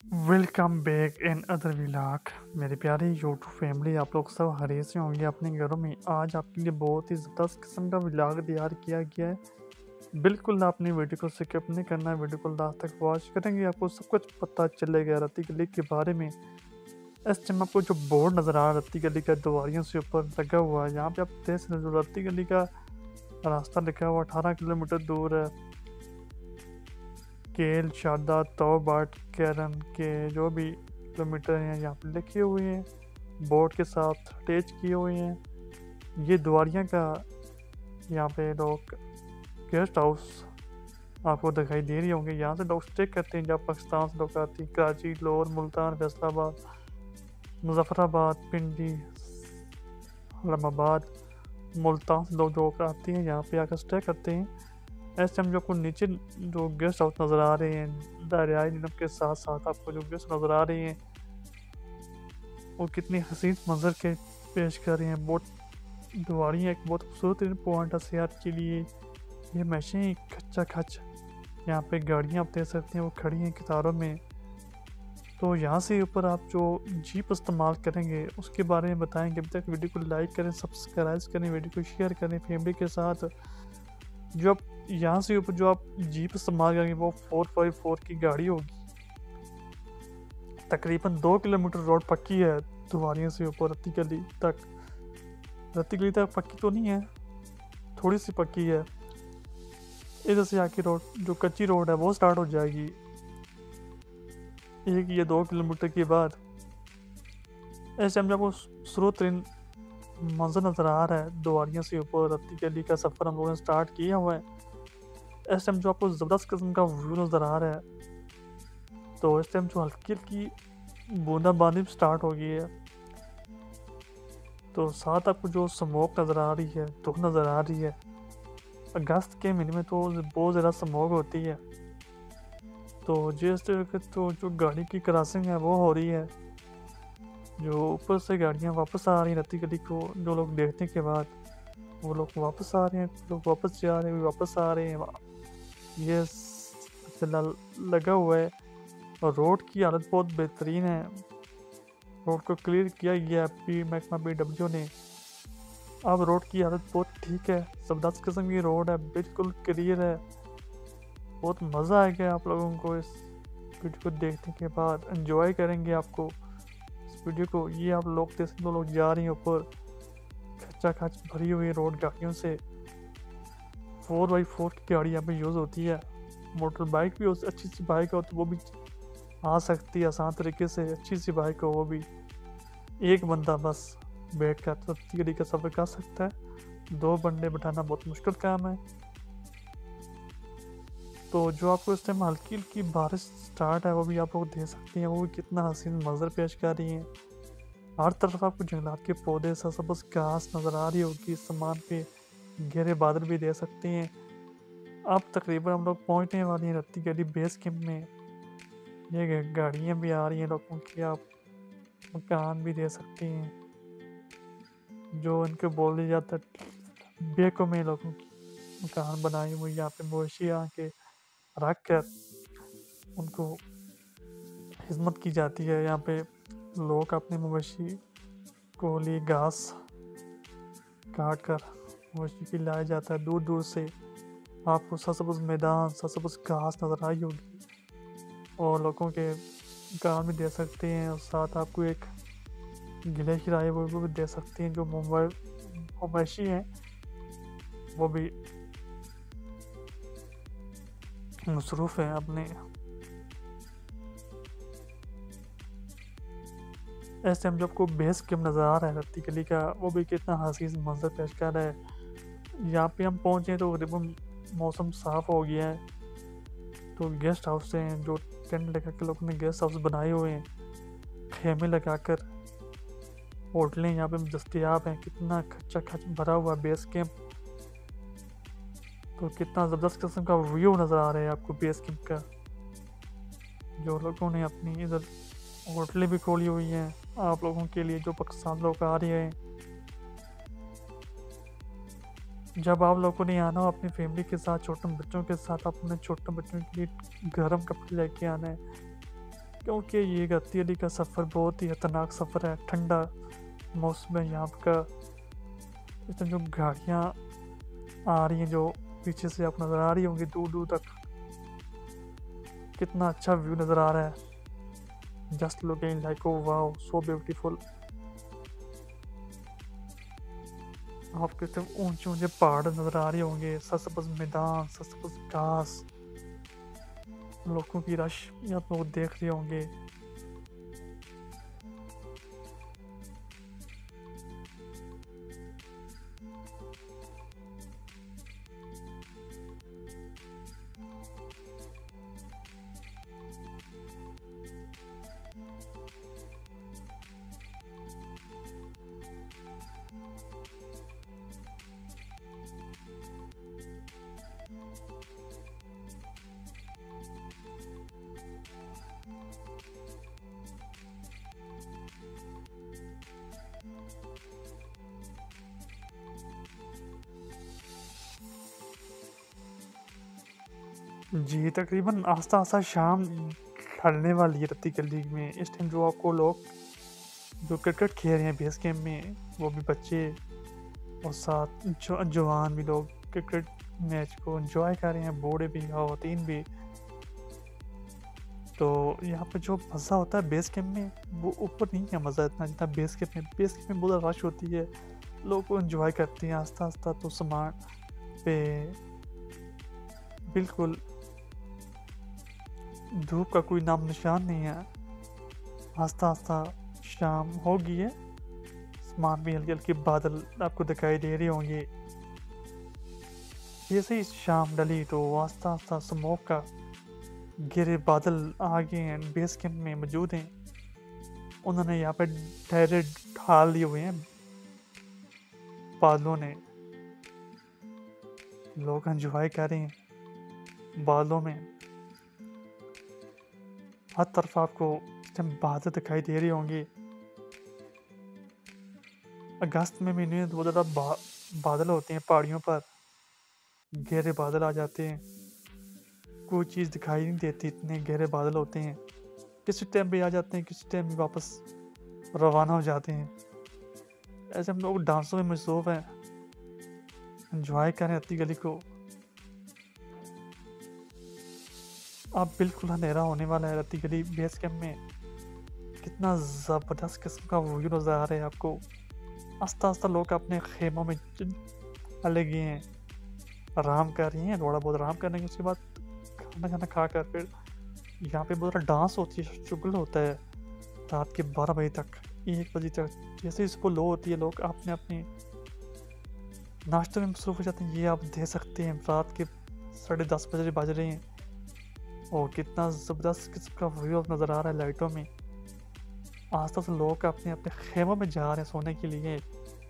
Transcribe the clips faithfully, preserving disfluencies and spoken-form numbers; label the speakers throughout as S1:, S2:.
S1: Welcome back in other vlog. मेरे प्यारे YouTube family, आप लोग सब हरे से होंगे अपने घरों में। आज आपके लिए बहुत ही ज़बरदस्त किस्म का व्लॉग तैयार किया गया है। बिल्कुल आपने वीडियो को स्किप नहीं करना है, वीडियो को लास्ट तक वॉच करेंगे, आपको सब कुछ पता चलेगा रत्ती गली के बारे में। इस टाइम आपको जो बोर्ड नज़र आ रहा है रत्ती गली का दीवारियों से ऊपर लगा हुआ है, यहाँ पे आप देख सकते हैं जो रत्ती गली का रास्ता लिखा हुआ अठारह किलोमीटर दूर है। केल शारदा तोबाट कैरन के जो भी किलोमीटर हैं यहाँ पे लिखे हुए हैं, बोर्ड के साथ अटैच किए हुए हैं। ये द्वारियाँ का यहाँ पे लोग गेस्ट हाउस आपको दिखाई दे रही होंगे। यहाँ से लोग स्टे करते हैं जब पाकिस्तान से लोग आते हैं। कराची, लाहौर, मुल्तान, फैसलाबाद, मुजफ्फराबाद, पिंडी, इस्लामाबाद, मुल्तान से लोग जो आते हैं यहाँ पे आकर स्टे करते हैं। इस टाइम जो आपको नीचे जो गेस्ट हाउस नज़र आ रहे हैं दरियाई नीलम के साथ साथ आपको जो गेस्ट नज़र आ रहे हैं वो कितनी हसीन मंजर के पेश कर रहे हैं। बहुत दीवारियाँ एक बहुत खूबसूरत पॉइंट है सेहत के लिए। ये हमेशा ही खच्चा खच यहाँ पे गाड़ियाँ आप देख सकते हैं वो खड़ी हैं कतारों में। तो यहाँ से ऊपर आप जो जीप इस्तेमाल करेंगे उसके बारे में बताएंगे। अभी तक वीडियो को लाइक करें, सब्सक्राइब करें, वीडियो को शेयर करें फैमिली के साथ। जो आप यहाँ से ऊपर जो आप जीप इस्तेमाल करेंगे वो फोर फाइव फोर की गाड़ी होगी। तकरीबन दो किलोमीटर रोड पक्की है दुवारियों से ऊपर रत्ती गली तक। रत्ती गली तक पक्की तो नहीं है, थोड़ी सी पक्की है। इधर से आके रोड जो कच्ची रोड है वो स्टार्ट हो जाएगी एक या दो किलोमीटर के बाद। इस टाइम जब वो स्रो तरीन मंजर नज़र आ रहा है दुवारियों से ऊपर रत्ती गली का सफ़र हम लोगों ने स्टार्ट किया हुआ है। इस टाइम जो आपको ज़बरदस्त किस्म का व्यू नज़र आ रहा है। तो इस टाइम जो हल्की हल्की बूंदाबांदी स्टार्ट हो गई है। तो साथ आपको जो स्मोक नज़र आ रही है, धुंध नज़र आ रही है। अगस्त के महीने में तो बहुत ज़्यादा स्मोक होती है। तो जिस तरह तो जो गाड़ी की क्रॉसिंग है वो हो रही है। जो ऊपर से गाड़ियाँ वापस आ रही हैं रत्ती गली को जो लोग देखने के बाद वो लोग वापस आ रहे हैं, लोग वापस जा रहे हैं, वापस आ रहे हैं। ये फिलहाल लगा हुआ है और रोड की हालत बहुत बेहतरीन है। रोड को क्लियर किया गया है पी महकमा पी डब्ल्यू ने। अब रोड की हालत बहुत ठीक है, ज़बरदस्त किस्म की रोड है, बिल्कुल क्लियर है। बहुत मज़ा आएगा आप लोगों को इस वीडियो को देखने के बाद। एंजॉय करेंगे आपको इस वीडियो को। ये आप लोग देख सकते लोग जा रहे हैं ऊपर खच्चा खच भरी हुई रोड गाड़ियों से। फोर बाई फोर की गाड़ी यहाँ पे यूज़ होती है। मोटर बाइक भी उस अच्छी सी बाइक हो तो वो भी आ सकती है आसान तरीके से। अच्छी सी बाइक हो वो भी एक बंदा बस बैठ कर रत्ती गली का सफ़र कर सकता है। दो बंदे बैठाना बहुत मुश्किल काम है। तो जो आपको इस टाइम हल्की हल्की बारिश स्टार्ट है वो भी आप लोग देख सकते हैं। वो भी कितना हसीन मंजर पेश कर रही हैं। हर तरफ आपको जंगलात के पौधे सबस घास नज़र आ रही होगी। सामान पे गहरे बादल भी दे सकते हैं। अब तकरीबन हम लोग पहुंचने वाली हैं रत्ती गली बेस कैंप में। ये गाड़ियाँ भी आ रही हैं, लोगों के आप मकान भी दे सकते हैं। जो इनको बोल दिया जाता है बेकों में लोगों की मकान बनाए हुए यहाँ पे मवेशी आके रख कर उनको खिदमत की जाती है। यहाँ पे लोग अपने मवेशी को लिए घास काट कर मवेशी की लाया जाता है दूर दूर से। आपको ससबुज मैदान ससबुज घास नज़र आई होगी और लोगों के काम भी दे सकते हैं। और साथ आपको एक गिले खिलाए वो भी दे सकते हैं। जो मुंबई मवेशी हैं वो भी मसरूफ़ हैं अपने। इस टाइम जो आपको बेस कैंप नज़र आ रहा है रत्ती गली का वो भी कितना हसीन मंजर पेश कर रहा है। यहाँ पे हम पहुँचे तो तकरीबन मौसम साफ़ हो गया है। तो गेस्ट हाउस हैं जो टेंट लगा के लोगों ने गेस्ट हाउस बनाए हुए हैं, खेमे लगाकर होटलें यहाँ पे दस्तयाब हैं। कितना खच्चा खच भरा हुआ बेस कैंप। तो कितना ज़बरदस्त किस्म का व्यू नज़र आ रहा है आपको बेस कैंप का। जो लोगों ने अपनी इधर होटलें भी खोली हुई हैं आप लोगों के लिए जो पाकिस्तान लोग आ रहे हैं। जब आप लोगों ने आना हो अपनी फैमिली के साथ, छोटे बच्चों के साथ, अपने छोटे बच्चों के लिए गर्म कपड़े लेके आना है क्योंकि ये गत्ती अली का सफ़र बहुत ही खतरनाक सफ़र है। ठंडा मौसम है यहाँ का। इसमें जो गाड़ियाँ आ रही हैं जो पीछे से आप नज़र आ रही होंगी दूर दूर तक, कितना अच्छा व्यू नज़र आ रहा है। Just looking like oh wow so beautiful. आपके सिर्फ ऊंचे ऊंचे पहाड़ नज़र आ रहे होंगे, सब्ज़ मैदान, सब्ज़ घास, लोगों की रश यहाँ पे वो देख रहे होंगे। जी तकरीबन आस्ता आस्ता शाम ढलने वाली है रत्ती गली में। इस टाइम जो आपको लोग जो क्रिकेट खेल रहे हैं बेस गेम में, वो भी बच्चे और साथ जो जवान भी लोग क्रिकेट मैच को एंजॉय कर रहे हैं, बूढ़े भी खवातीन भी। तो यहाँ पे जो मज़ा होता है बेस गेम में वो ऊपर नहीं है मज़ा इतना जितना बेस गेम में। बेस गेम में बहुत रश होती है, लोग एंजॉय करते हैं आस्ता आस्ता। तो सामान पे बिल्कुल धूप का कोई नाम निशान नहीं है। आस्ता आस्ता शाम हो गई है, आसमान में हल्के हल्के बादल आपको दिखाई दे रहे होंगे। जैसे ही शाम डली तो आस्ता आस्ता स्मोक का घिरे बादल आगे हैं, बेस कैंप में मौजूद हैं। उन्होंने यहाँ पे ठहरे ढाल लिए हुए हैं बादलों ने। लोग एंजॉय कर रहे हैं बादलों में। हर तरफ आपको बादल दिखाई दे रहे होंगे। अगस्त में महीने में बहुत ज़्यादा बा, बादल होते हैं पहाड़ियों पर, गहरे बादल आ जाते हैं, कोई चीज़ दिखाई नहीं देती, इतने गहरे बादल होते हैं। किसी टाइम पे आ जाते हैं, किसी टाइम भी वापस रवाना हो जाते हैं। ऐसे हम लोग डांसों में मसरूफ़ हैं, एंजॉय करें रत्ती गली को। अब बिल्कुल अंधेरा होने वाला है रत्ती गली बेस कैंप में। कितना ज़बरदस्त किस्म का व्यू नज़र आ रहा है आपको। आस्ता आस्ता लोग अपने खेमों में चले गए हैं, आराम कर रही हैं। थोड़ा बहुत आराम करने के उसके बाद खाना खाना खा कर फिर यहाँ पे बहुत सारा डांस होती है, शुगल होता है रात के बारह बजे तक, एक बजे तक। जैसे ही सुबह लो होती है, लोग अपने अपने नाश्ते में मसरूफ़ हो जाते हैं। ये आप दे सकते हैं रात के साढ़े दस बजे बज रहे हैं और कितना ज़बरदस्त किस्म का व्यू नज़र आ रहा है लाइटों में। आस्ता से लोग अपने अपने खेमों में जा रहे हैं सोने के लिए।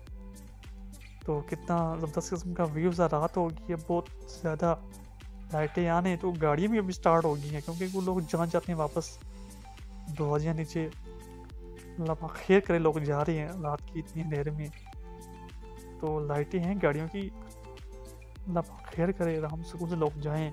S1: तो कितना ज़बरदस्त किस्म का व्यू सा रात हो गई है, बहुत ज़्यादा लाइटें आने तो गाड़ियाँ भी अभी स्टार्ट हो गई हैं, क्योंकि वो लोग जान जाते हैं वापस दरवाज़ियाँ नीचे। अल्लाह खैर करे, लोग जा रहे हैं रात की इतनी अंधेरे में। तो लाइटें हैं गाड़ियों की, अल्लाह खैर करे, आराम सुकून से लोग जाएं।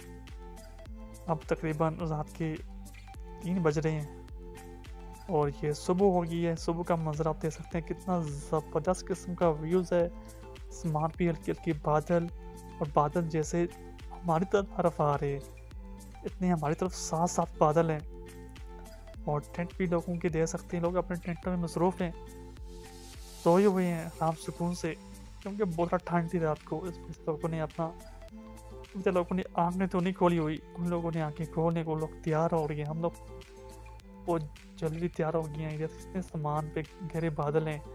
S1: अब तकरीबन रात के तीन बज रहे हैं और ये सुबह हो गई है। सुबह का मंजर आप देख सकते हैं, कितना ज़बरदस्त किस्म का व्यूज़ है। आसमान पे हल्की हल्की बादल, और बादल जैसे हमारी तरफ आ रहे हैं, इतने हमारी तरफ साथ साथ बादल हैं। और टेंट भी लोगों के दे सकते हैं, लोग अपने टेंटों में मसरूफ़ हैं, सोए हुए हैं आराम सुकून से, क्योंकि बहुत ठंड थी रात को। इस लोगों ने अपना उन लोगों ने आँखें तो नहीं खोली हुई, उन लोगों ने आँखें खोलने को लोग तैयार हो रही है। हम लोग वो जल्दी तैयार हो गए हैं। जैसे सामान पे गहरे बादल हैं,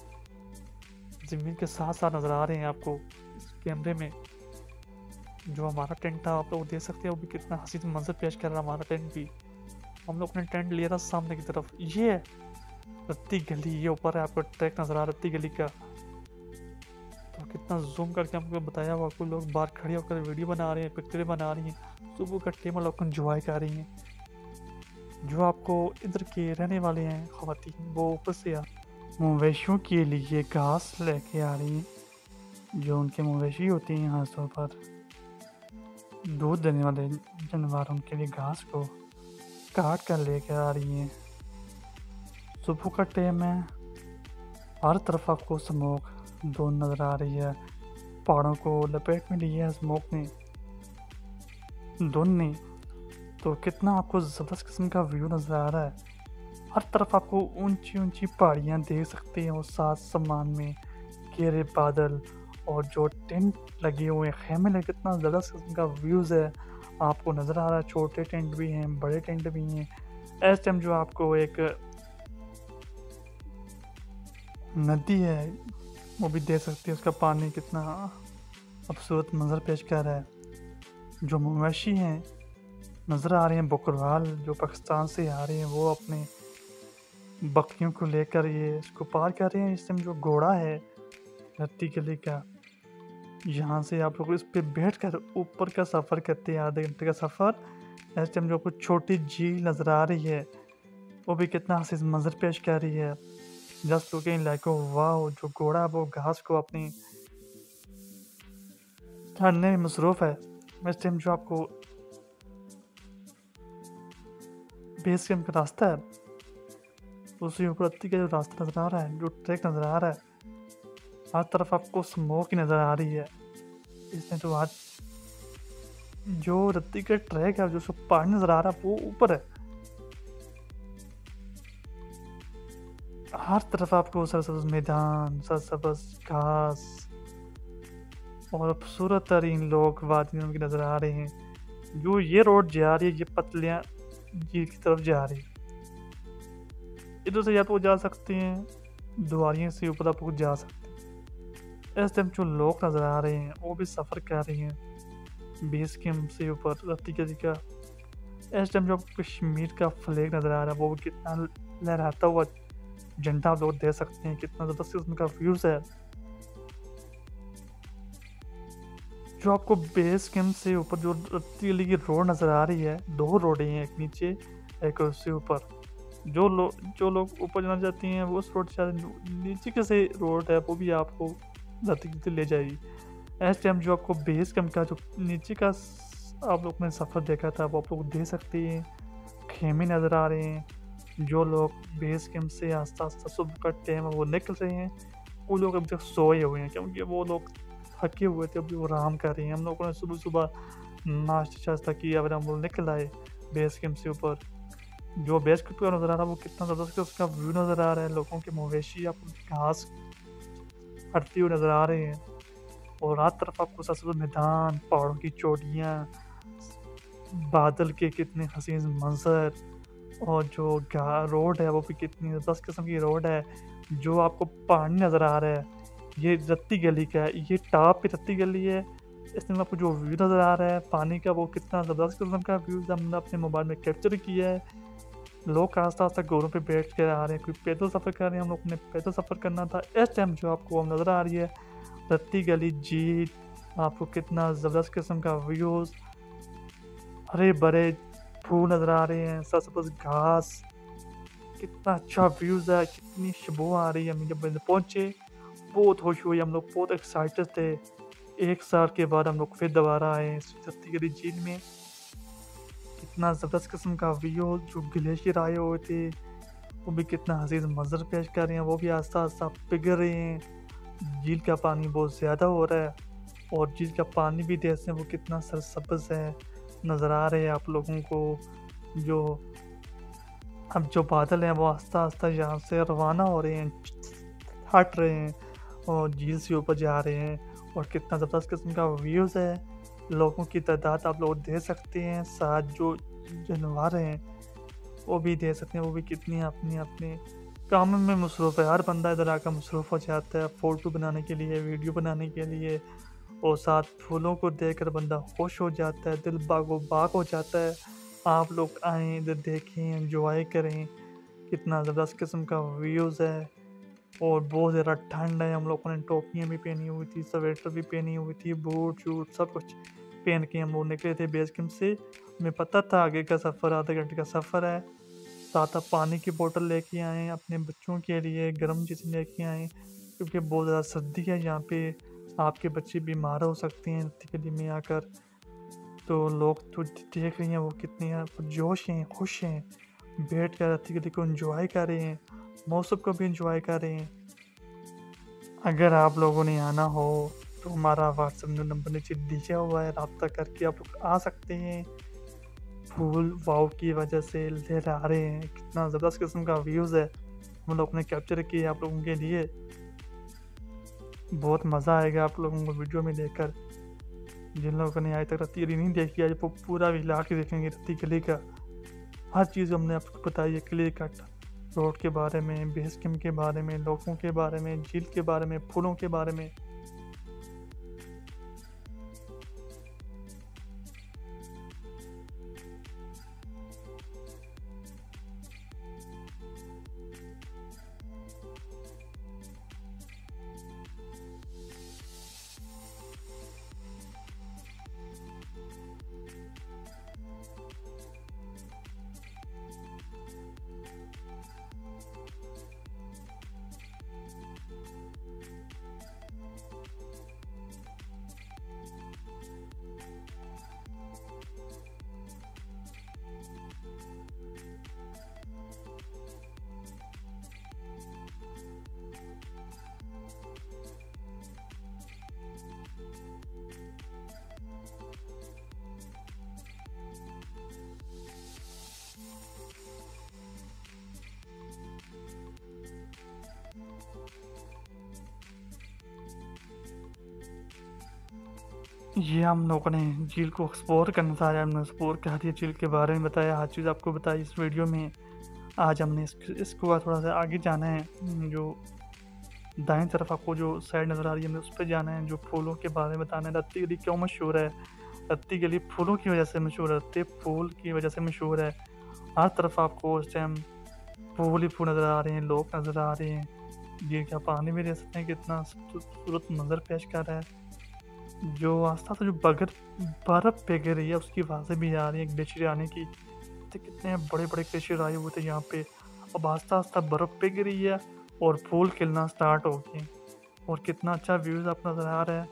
S1: ज़मीन के साथ साथ नज़र आ रहे हैं आपको इस कैमरे में। जो हमारा टेंट था आप लोग देख सकते हो भी कितना हसीन मंजर पेश कर रहा है हमारा टेंट भी। हम लोग अपने टेंट लिया था सामने की तरफ। ये है रत्ती गली, ये ऊपर है आपको ट्रैक नज़र आ रहा रत्ती गली का। तो कितना जूम करके हमको बताया हुआ, कोई लोग बाहर खड़े होकर वीडियो बना रहे हैं, पिक्चरें बना रही हैं, सुबह का टेम लोग एंजॉय कर रही हैं। जो आपको इधर के रहने वाले हैं ख़वातीन, वो ऊपर से मवेशियों के लिए घास लेके आ रही हैं। जो उनके मवेशी होती हैं यहाँ पर दूध देने वाले जानवर, उनके लिए घास को काट कर लेकर आ रही हैं। सुबह का टाइम है, हर तरफ आपको स्मोक धुंध नज़र आ रही है। पहाड़ों को लपेट में लिया है स्मोक ने, धुंध ने। तो कितना आपको ज़बरदस्त किस्म का व्यू नज़र आ रहा है। हर तरफ आपको ऊंची ऊंची पहाड़ियाँ देख सकते हैं और साथ समान में घेरे बादल और जो टेंट लगे हुए हैं, खेमे लगे, कितना ज़बरदस्त किस्म का व्यूज़ है आपको नज़र आ रहा है। छोटे टेंट भी हैं, बड़े टेंट भी हैं। इस टाइम जो आपको एक नदी है वो भी देख सकते हैं, उसका पानी कितना खूबसूरत मंजर पेश कर रहा है। जो मवेशी हैं नज़र आ रहे हैं, बकरवाल जो पाकिस्तान से आ रहे हैं, वो अपने बकरियों को लेकर ये इसको पार कर रहे हैं। इस टाइम जो घोड़ा है रत्ती गली का, यहाँ से आप लोग इस पे बैठ कर ऊपर का सफ़र करते हैं, आधे घंटे का सफ़र। इस टाइम जो कुछ छोटी झील नज़र आ रही है वो भी कितना हसीन मंजर पेश कर रही है। जस्ट लुकिंग लाइक वाह। जो घोड़ा वो घास को अपनी चढ़ने में मसरूफ़ है। इस टाइम जो आपको बेस कैंप का रास्ता है उसके ऊपर रत्ती का जो रास्ता नज़र आ रहा है, जो ट्रैक नज़र आ रहा है, हर तरफ आपको स्मोक ही नज़र आ रही है। इसमें तो आज जो रत्ती का ट्रैक है, जो सब पहाड़ नज़र आ रहा है वो ऊपर है। हर तरफ आपको सरसब्ज मैदान, सरसब्ज घास और खूबसूरत तरीन लोग वादियों की नज़र आ रहे हैं। जो ये रोड जा रही है ये पतलियाँ झील की तरफ जा रही है। इधर से या तो जा सकते हैं, दुआरियों से ऊपर आप लोग जा सकते हैं। इस टाइम जो लोग नज़र आ रहे हैं वो भी सफ़र कर रहे हैं बेस कैंप से ऊपर रत्ती गली का। इस टाइम जो कश्मीर का फ्लैग नज़र आ रहा है वो भी कितना लहराता हुआ झंडा आप लोग दे सकते हैं। कितना ज़बरदस्त किस्म का व्यूज़ है। जो आपको बेस कैंप से ऊपर जो रत्ती गली की रोड नज़र आ रही है, दो रोडें हैं, एक नीचे एक उससे ऊपर। जो लोग जो लोग ऊपर जाना चाहते हैं वो उस रोड से, नीचे के से रोड है वो भी आपको रत्ती गली ले जाएगी। इस टाइम जो आपको बेस कैंप का जो नीचे का आप लोग ने सफ़र देखा था वो आप लोग देख सकते हैं। खेमे नज़र आ रहे हैं। जो लोग बेस कैंप से आस्ता आस्ता सुबह का टाइम वो निकल रहे हैं, वो लोग अभी तक सोए हुए हैं क्योंकि वो लोग थके हुए थे, अभी वो आराम कर रहे हैं। हम लोगों ने सुबह सुबह नाश्ता शास्ता किया, फिर हम लोग निकल आए बेस कैंप से ऊपर। जो बेस कैंप का नज़र आ रहा है वो कितना ज़बरदस्त उसका व्यू नज़र आ रहा है। लोगों के मवेशी आप घास हटती हुई नज़र आ रहे हैं और हर तरफ आपको सरसब्ज मैदान, पहाड़ों की चोटियाँ, बादल के कितने हसीन मंजर और जो रोड है वो भी कितनी ज़बरदस्त किस्म की रोड है। जो आपको पानी नज़र आ रहा है ये रत्ती गली का है, ये टॉप पे रत्ती गली है। इसमें आपको जो व्यू नज़र आ रहा है पानी का वो कितना ज़बरदस्त किस्म का व्यू हमने अपने मोबाइल में कैप्चर किया है। लोग आस्ता आस्ता घोड़ों पे बैठ कर आ रहे हैं, कोई पैदल सफ़र कर रहे हैं। हम लोग ने पैदल सफ़र करना था। इस टाइम जो आपको नज़र आ रही है रत्ती गली झील, आपको कितना ज़बरदस्त किस्म का व्यूज़, हरे भरे फूल नज़र आ रहे हैं, सरसब्ज घास, कितना अच्छा व्यूज़ है, कितनी खुशबू आ रही है। हम जब पहुँचे बहुत खुश हुई, हम लोग बहुत एक्साइटेड थे। एक साल के बाद हम लोग फिर दोबारा आए रत्ती गली झील में। कितना ज़बरदस्त किस्म का व्यू, जो ग्लेशियर आए हुए थे वो भी कितना हसीन मंजर पेश कर रहे हैं, वो भी आस्ता आस्ता पिघल रहे हैं। झील का पानी बहुत ज़्यादा हो रहा है और झील का पानी भी देखते हैं वो कितना सरसब्ज है नज़र आ रहे हैं आप लोगों को। जो अब जो बादल हैं वो आस्ता आस्ता यहाँ से रवाना हो रहे हैं, हट रहे हैं और झील से ऊपर जा रहे हैं और कितना ज़बरदस्त किस्म का व्यूज़ है। लोगों की तादाद आप लोग दे सकते हैं, साथ जो जानवर हैं वो भी दे सकते हैं। वो भी कितनी अपनी अपने काम में मसरूफ़ है। हर बंदा इधर आकर मसरूफ़ हो जाता है फ़ोटो बनाने के लिए, वीडियो बनाने के लिए, और साथ फूलों को देखकर बंदा खुश हो जाता है, दिल बागो बाग हो जाता है। आप लोग आएँ इधर देखें, एंजॉय करें। कितना ज़बरदस्त किस्म का व्यूज़ है और बहुत ज़्यादा ठंड है। हम लोगों ने टोपियाँ भी पहनी हुई थी, स्वेटर भी पहनी हुई थी, बूट शूट सब कुछ पहन के हम लोग निकले थे बेस कैंप से। हमें पता था आगे का सफ़र आधे घंटे का सफ़र है। साथ आप पानी की बोतल लेके आएँ, अपने बच्चों के लिए गर्म चीज़ें लेके आएँ क्योंकि बहुत ज़्यादा सर्दी है यहाँ पे। आपके बच्चे बीमार हो सकते हैं रत्ती गली में आकर। तो लोग जो देख रहे हैं वो कितने जोश हैं, खुश हैं, बैठ कर रत्ती गली को एंजॉय कर रहे हैं, मौसम को भी एंजॉय कर रहे हैं। अगर आप लोगों ने आना हो तो हमारा व्हाट्सएप नंबर नीचे दिया हुआ है, रब्ता करके आप लोग आ सकते हैं। फूल वाव की वजह से लहरा रहे हैं, कितना ज़बरदस्त किस्म का व्यूज़ है हम लोग ने कैप्चर किया आप लोगों के लिए। बहुत मज़ा आएगा आप लोगों को वीडियो में देखकर। जिन लोगों ने आज तक रत्ती गली नहीं देखी, आज वो पूरा ला के देखेंगे रत्ती गली का। हर चीज़ हमने आपको बताई है, क्लियर कट, रोड के बारे में, बेस कैंप के बारे में, लोगों के बारे में, झील के बारे में, फूलों के बारे में। ये हम लोगों ने झील को एक्सप्लोर करना था, हमने एक्सप्लोर कर दिया, झील के बारे में बताया, हर चीज़ आपको बताई इस वीडियो में। आज हमने इस, इसको बाद थोड़ा सा आगे जाना है, जो दाएं तरफ आपको जो साइड नज़र आ रही है हमने उस पर जाना है, जो फूलों के बारे में बताना है। रत्ती गली क्यों मशहूर है? रत्ती गली फूलों की वजह से मशहूर है, रत्ती फूल की वजह से मशहूर है। हर तरफ आपको उस टाइम फूल ही फूल नज़र आ रहे हैं, लोग नज़र आ रहे हैं। झील का पानी भी देख सकते हैं कितना खूबसूरत मंजर पेश कर रहा है। जो आस्था से जो बगर बर्फ़ पिघल रही है उसकी आवाज़ें भी आ रही है ग्लेशियर आने की। तो कितने बड़े बड़े ग्लेशियर आए हुए थे यहाँ पे, अब आस्ता आस्ता बर्फ़ पिघल रही है और फूल खिलना स्टार्ट हो गए, और कितना अच्छा व्यूज़ आपको नज़र आ रहा है।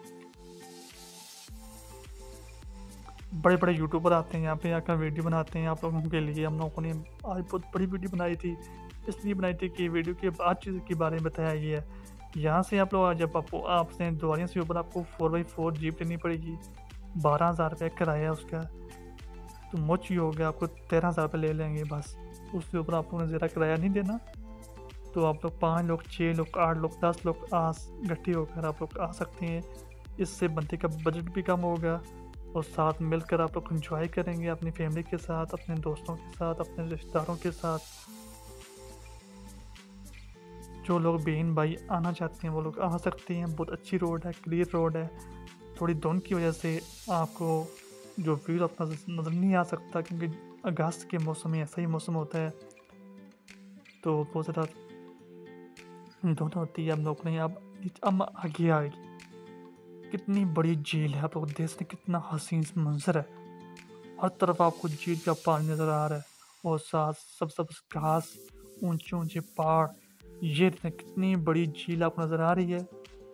S1: बड़े बड़े यूट्यूबर आते हैं यहाँ पे आकर वीडियो बनाते हैं आप लोगों के लिए। हम लोगों ने आज बहुत बड़ी वीडियो बनाई थी, इसलिए बनाई थी कि वीडियो के आज चीज़ के बारे में बताया गया है। यहाँ से आप लोग जब आपको आपसे द्वारिया से ऊपर आपको फोर बाई फोर जीप लेनी पड़ेगी, बारह हज़ार रुपये किराया उसका, तो मुझ ही हो गया, आपको तेरह हज़ार रुपये ले लेंगे बस। उसके ऊपर आप लोगों ने ज़रा किराया नहीं देना। तो आप लोग पाँच लोग, छः लोग, आठ लोग, दस लोग आस इकट्ठे होकर आप लोग आ सकते हैं। इससे बंदे का बजट भी कम होगा और साथ मिलकर आप लोग इंजॉय करेंगे अपनी फैमिली के साथ, अपने दोस्तों के साथ, अपने रिश्तेदारों के साथ। जो लोग बहन भाई आना चाहते हैं वो लोग आ सकते हैं। बहुत अच्छी रोड है, क्लियर रोड है। थोड़ी धुंध की वजह से आपको जो व्यू अपना नज़र नहीं आ सकता, क्योंकि अगस्त के मौसम में ऐसा ही मौसम होता है, तो बहुत ज़्यादा धुंध होती है। हम लोग ने अब अब आगे आएगी, कितनी बड़ी झील है, आप लोग देख सकते कितना हसीन मंजर है। हर तरफ आपको झील का पानी नज़र आ रहा है और साथ सब सब घास, ऊंचे ऊंचे पहाड़। ये कितनी बड़ी झील आपको नज़र आ रही है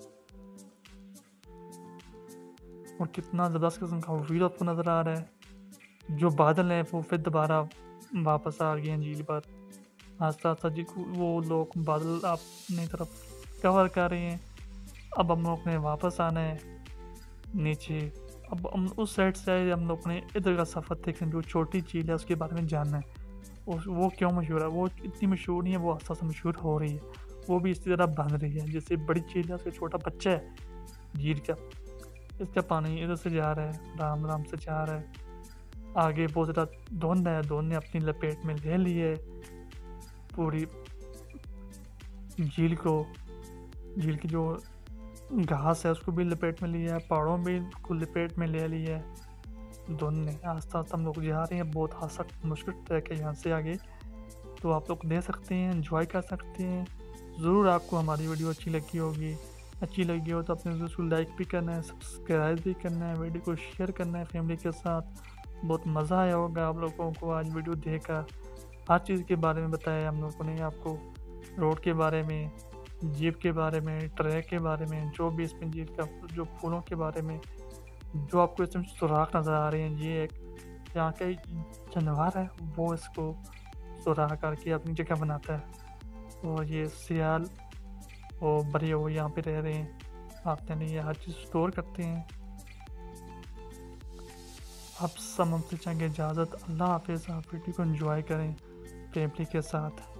S1: और कितना ज़बरदस्त किस्म का व्यू आपको नज़र आ रहा है। जो बादल हैं वो फिर दोबारा वापस आ गए हैं झील पर। आस्ता आस्ता जी वो लोग बादल अपनी तरफ कवर कर रहे हैं। अब हम लोग ने वापस आना है नीचे। अब हम उस साइड से आए, हम लोग ने इधर का सफ़र देखें, जो छोटी झील है उसके बारे में जानना है। और वो क्यों मशहूर है? वो इतनी मशहूर नहीं है, वो आस्ता आस्ता मशहूर हो रही है। वो भी इसी तरह बन रही है जैसे बड़ी झील है, उसका छोटा बच्चा है झील का। इसका पानी इधर से जा रहा है, राम राम से जा रहा है। आगे बहुत ज़्यादा धुंध है, धुंध ने अपनी लपेट में ले ली है पूरी झील को। झील की जो घास है उसको भी लपेट में लिया है, पहाड़ों भी को लपेट में ले लिया है धुंध ने। आस्ता आस्ता हम लोग जा रहे हैं, बहुत आसान मुश्किल ट्रैक है यहाँ से आगे। तो आप लोग दे सकते हैं, एंजॉय कर सकते हैं। ज़रूर आपको हमारी वीडियो अच्छी लगी होगी। अच्छी लगी हो तो अपने उसको लाइक भी करना है, सब्सक्राइब भी करना है, वीडियो को शेयर करना है फैमिली के साथ। बहुत मज़ा आया होगा आप लोगों को आज वीडियो देखकर। हर चीज़ के बारे में बताया हम लोगों ने आपको, रोड के बारे में, जीप के बारे में, ट्रैक के बारे में, जो भी इसमें जीप का जो फूलों के बारे में जो आपको इसमें सुराख नज़र आ रहे हैं, ये एक यहाँ के जानवर है वो इसको सुराख करके अपनी जगह बनाता है। और ये सियाल और बड़े वो यहाँ पे रह रहे हैं, आते नहीं, ये हर चीज़ स्टोर करते हैं। आप सब हमसे चाहेंगे इजाज़त। अल्लाह हाफिज़। आप वीडियो को एंजॉय करें फैमिली के साथ।